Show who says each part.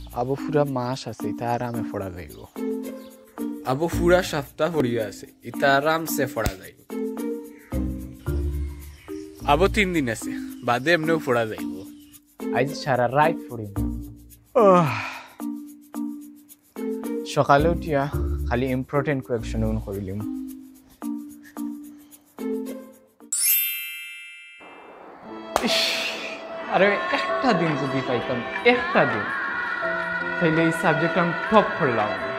Speaker 1: আবু পুরা মাস আছে এটা আরামে পড়া যাইব।
Speaker 2: আবু পুরা সপ্তাহ পড়িয়া আছে এটা আরামসে পড়া যাইব। আবু 3 দিন আছে বাদে এমনিও পড়া যাইব।
Speaker 1: আজ সারা রাত পড়িম। সকালে উঠিয়া খালি ইম্পর্টেন্ট কোয়েকশন করিলিম। আরে একটা দিন যদি পাইতাম, একটা দিন, তাহলে এই সাবজেক্ট আমি টপ করলাম।